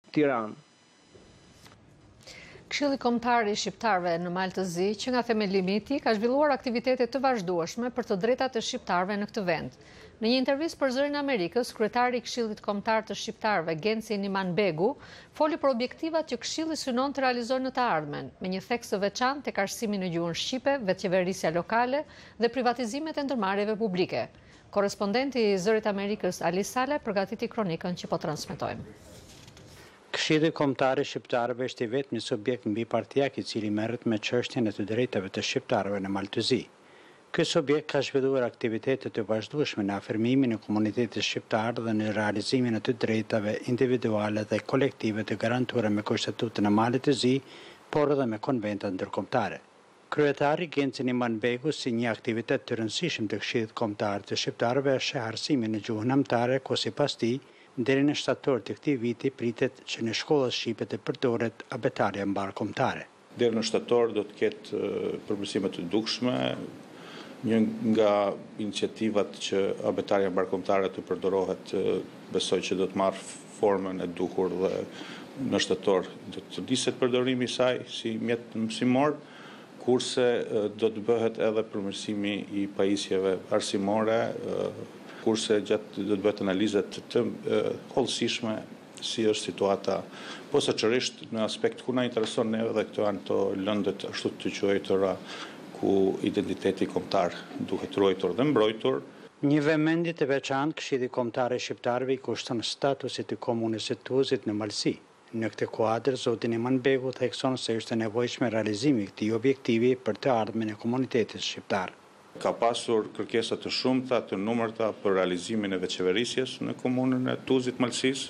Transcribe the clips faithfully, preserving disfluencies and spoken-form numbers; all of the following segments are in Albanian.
Tiranë. Këshilli Kombëtar i Shqiptarëve në Maltëzi, që nga themellimi i tij ka zhvilluar aktivitete të vazhdueshme për të drejtat e shqiptarëve në këtë vend. Në një intervistë për Zërin e Amerikës, kryetari i Këshillit Kombëtar të Shqiptarëve, Genci Nimanbegu, foli për objektivat që këshilli synon të realizojë në të ardhmen, me një theks të veçantë tek arsimi në gjuhën shqipe, vetqeverisja lokale dhe privatizimet e ndërmarrjeve publike. Korrespondenti i Zërit Amerikës Ali Sale përgatiti kronikën që po transmetojmë. Këshilli Kombëtar i Shqiptarëve është i vetmi subjekt mbipartijak i cili merret me çështjen e të drejtave të shqiptarëve në Maltëzi. Ky subjekt ka zhvilluar aktivitete të vazhdueshme në afirmimin e komunitetit shqiptar dhe në realizimin e të drejtave individuale dhe kolektive të garantuara me Kushtetutën e Maltëzi, por edhe me konventet ndërkombëtare. Kryetari Genci Nimanbegu, si një aktivitet të rëndësishëm të Këshillit Kombëtar të Shqiptarëve, është arsimin në gjuhën amtare, ku sipas tij deri në shtator të këtij viti pritet që në shkollat shqipe të përdoret abetarja mbarkombëtare. Deri në shtator do të ketë përmirësime të dukshme. Një nga iniciativat që abetarja mbarkombëtare të përdorohet, besoj që do të marrë formën e duhur dhe në shtator do të niset përdorimi i saj si mjet mësimor, kurse do të bëhet edhe përmirësimi i pajisjeve arsimore, kurse gjatë do të bëhet analizat të hollësishme si është situata posaçërisht në aspekt ku na intereson neve dhe këto janë to lëndët ashtu të quajtura ku identiteti kombëtar duhet ruajtur dhe mbrojtur. Një vëmendje të veçantë Këshilli Kombëtar i Shqiptarëve i kushton statusit të komunës së Tuzit në Malsi. Në këtë kuadër, zoti Nimanbegu thekson se është e nevojshme realizimi i këtij objektivi për të ardhmen e komunitetit shqiptar. Ka pasur kërkesa të shumta, të numërta për realizimin e veçeverisjes në komunën e Tuzit Malsis,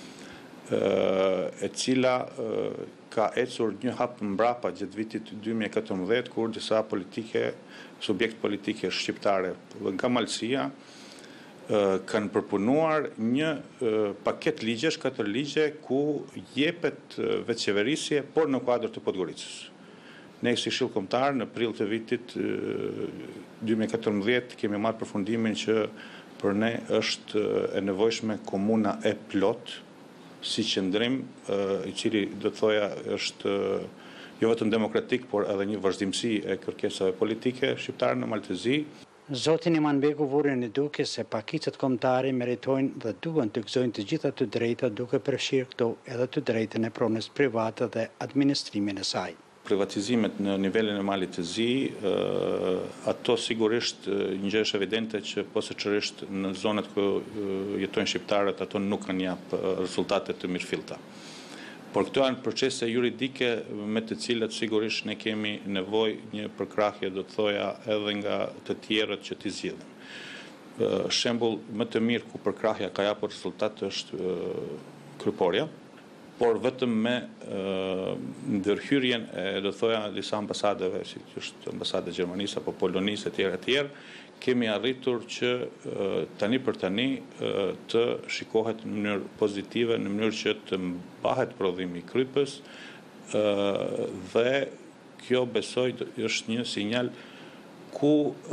e cila ka ecur një hap mbrapa gjatë vitit dy mijë e katërmbëdhjetë, kur disa politike, subjekt politike shqiptare nga Malsia kanë përpunuar një paket ligjesh, katër ligje ku jepet veçeverisje, por në kuadër të Podgoricës. Ne si Këshill Kombëtar në prill të vitit dy mijë e katërmbëdhjetë kemi marrë përfundimin që për ne është e nevojshme komuna e plot si qëndrim, i cili do të thoja është jo vetëm demokratik, por edhe një vazhdimsi e kërkesave politike shqiptare në Maltëzi. Zoti Nimanbegu vuri në duke se pakicët kombëtare meritojnë dhe duhen të gëzojnë të gjitha të drejta, duke përfshirë këto edhe të drejtën e pronës private dhe administrimin e saj. Privatizimet në nivelin e Malit të Zi, ato sigurisht një gjë është evidente që posaçërisht në zonat ku jetojnë shqiptarët, ato nuk kanë jap rezultate të mirëfillta. Por këto janë procese juridike me të cilat sigurisht ne kemi nevojë një përkrahje, do të thoja, edhe nga të tjerët që t'i zgjidhin. Shembull më të mirë ku përkrahja ka japur rezultat është Kryporja, por vetëm me ndërhyrjen e, do të thoja, disa ambasadeve, si është ambasada e Gjermanisë apo Polonisë etj etj, kemi arritur që tani për tani të shikohet në mënyrë pozitive, në mënyrë që të mbahet prodhimi i krypës dhe kjo besoj është një sinjal ku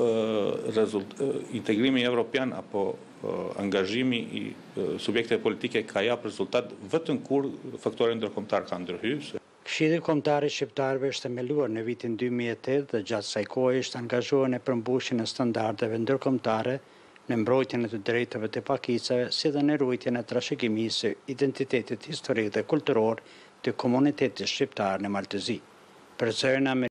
integrimi evropian apo angazhimi i subjekteve politike ka jap rezultat vetëm kur faktorët ndërkombëtar kanë ndërhyrë. Këshilli Kombëtar i Shqiptarëve është themeluar në vitin dy mijë e tetë dhe gjatë kësaj kohe është angazhuar në përmbushjen e standardeve ndërkombëtare, në mbrojtjen e të drejtave të pakicave, si dhe në ruajtjen e trashëgimisë së identitetit historik dhe kulturor të komunitetit shqiptar në Maltëzi. Për zërin